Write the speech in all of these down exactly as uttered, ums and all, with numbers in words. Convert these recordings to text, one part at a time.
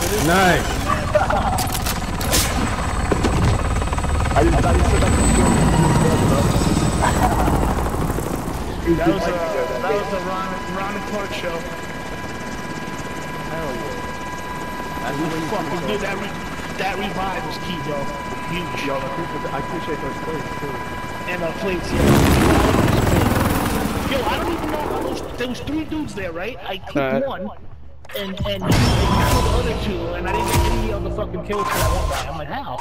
Nice. I just thought you said that. That was a that was a Ron Ron and Clark show. Hell yeah. That's really fucking good. That re that revive was key, bro. Huge. Yo, I appreciate, I appreciate those plates too. And the plates, yeah. Yo, I don't even know how those. There was three dudes there, right? I clicked Uh, one, and and you killed the other two, and I didn't get any of the fucking kills for that one guy. I'm like, how?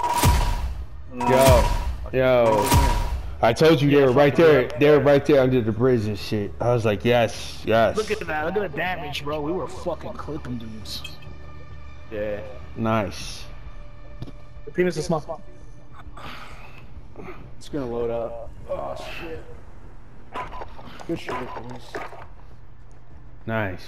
Yo, yo. I told you they were right there. They were right there under the bridge and shit. I was like, yes, yes. Look at that. Look at the damage, bro. We were fucking clipping dudes. Yeah. Nice. The penis is small. It's gonna load up. Oh shit. Good shit, boys. Nice.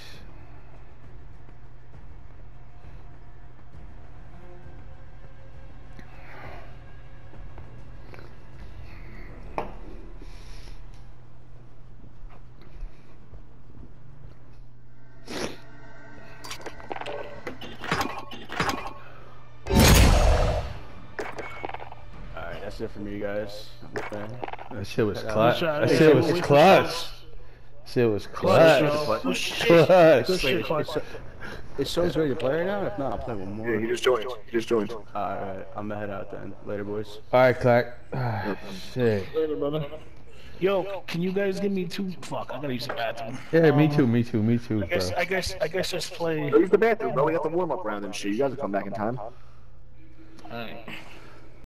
Alright, that's it from you guys. Okay. That shit was Let's clutch. try- That hey, shit so was we- clutch. Shit was clutch. Clutch. Clutch. Shit. Clutch. Shit, Clark. Is Show's ready to play right now? If not, I'll play one more. Yeah, he just joined. He just joined. Alright, I'm gonna head out then. Later, boys. Alright, Clack. Ah, shit. Later, brother. Yo, can you guys give me two? Fuck, I gotta use the bathroom. Yeah, me too, me too, me too, I guess, bro. I guess, I guess just play. Go use the bathroom, bro. We got the warm up round and shit. You guys will come back in time. Alright.